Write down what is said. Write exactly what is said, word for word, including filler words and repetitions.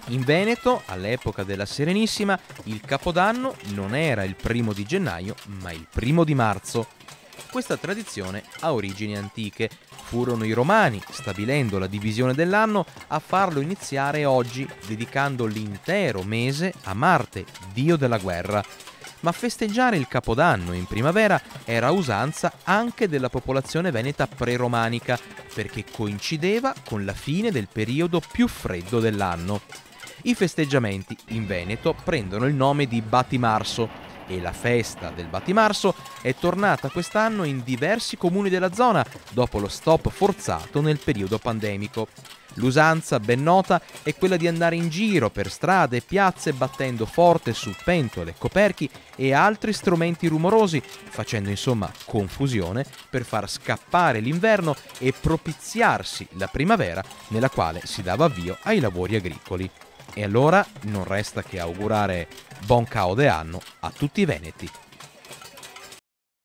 In Veneto, all'epoca della Serenissima, il Capodanno non era il primo di gennaio, ma il primo di marzo. Questa tradizione ha origini antiche. Furono i Romani, stabilendo la divisione dell'anno, a farlo iniziare oggi, dedicando l'intero mese a Marte, dio della guerra. Ma festeggiare il Capodanno in primavera era usanza anche della popolazione veneta preromanica, perché coincideva con la fine del periodo più freddo dell'anno. I festeggiamenti in Veneto prendono il nome di Battimarso e la festa del Battimarso è tornata quest'anno in diversi comuni della zona dopo lo stop forzato nel periodo pandemico. L'usanza ben nota è quella di andare in giro per strade e piazze battendo forte su pentole, coperchi e altri strumenti rumorosi, facendo insomma confusione per far scappare l'inverno e propiziarsi la primavera nella quale si dava avvio ai lavori agricoli. E allora non resta che augurare buon caodeanno a tutti i veneti.